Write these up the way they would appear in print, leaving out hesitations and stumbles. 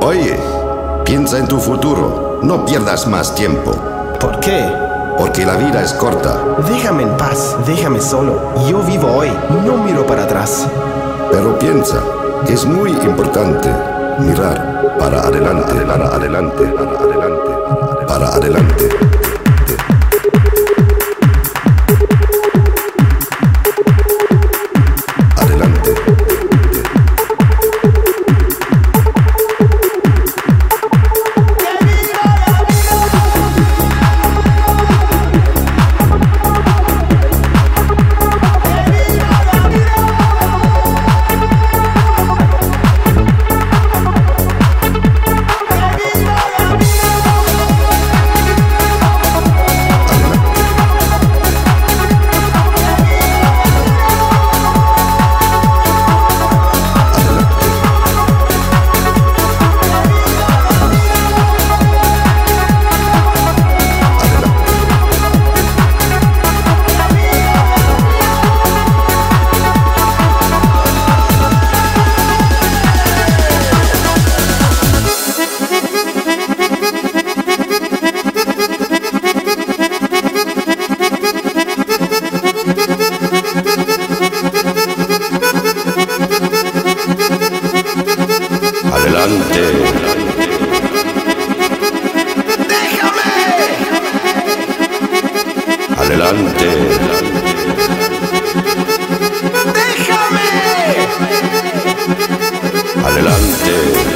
Oye, piensa en tu futuro. No pierdas más tiempo. ¿Por qué? Porque la vida es corta. Déjame en paz, déjame solo. Yo vivo hoy, no miro para atrás. Pero piensa, es muy importante mirar para adelante, para adelante, para adelante, para adelante. Adelante. ¡Déjame! Adelante.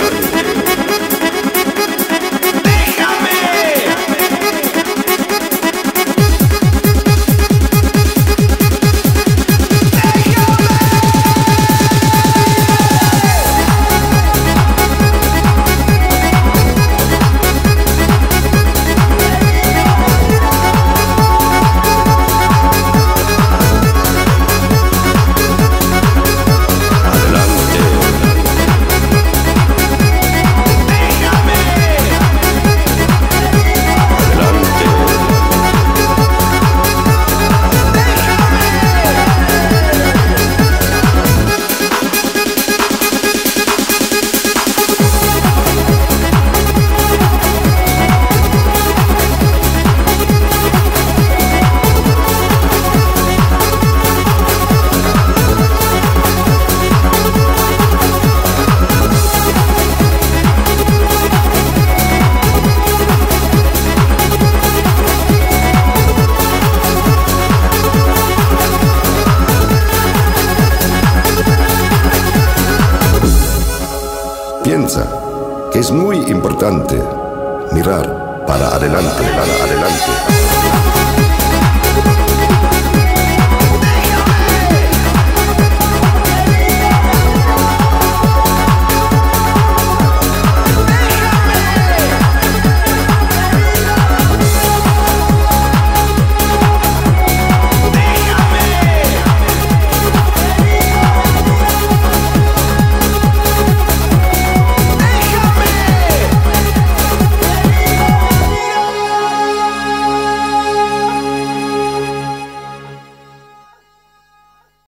Piensa que es muy importante mirar para adelante, para adelante.